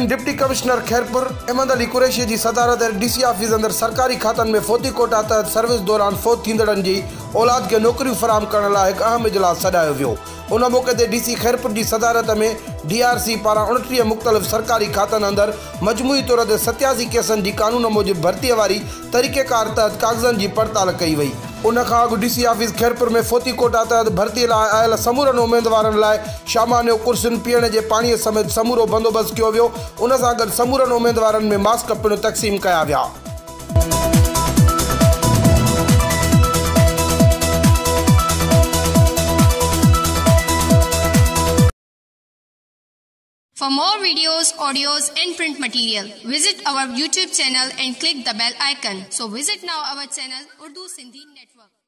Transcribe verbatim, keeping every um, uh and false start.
नोकरीन deputy commissioner Khairpur Ahmed Ali Qureshi ji सदारत DC office अंदर सरकारी खातन में फोती कोटा तहत सर्विस दौरान फोत थींदड़न जी औलाद के नौकरियूं फराहम करण लाइ एक अहम इजलास सॾायो वियो। उन मौके ते डीसी खैरपुर जी सदारत में डीआरसी पारां उणटीह मुख़्तलिफ़ सरकारी खातन अंदर मजमूई तौर ते सत्यासी केसनि जी कानून मूजिब भर्तीअ वारी तरीक़ेकार तहत कागज़नि जी पड़ताल कई वई। उन खां अॻु डीसी ऑफिस खैरपुर में फोती कोटा तहत भर्ती लाइ आयल समूरनि उम्मीदवारनि लाइ शामान्यो कुर्सियुनि पीअण जे पाणीअ समेत समूरो बंदोबस्त कयो वियो। उन सां गॾु समूरनि उम्मीदवारनि में मास्क पिणु तक़सीम कया विया। For more videos, audios and print material, visit our YouTube channel and click the bell icon. So visit now our channel Urdu Sindhi Network.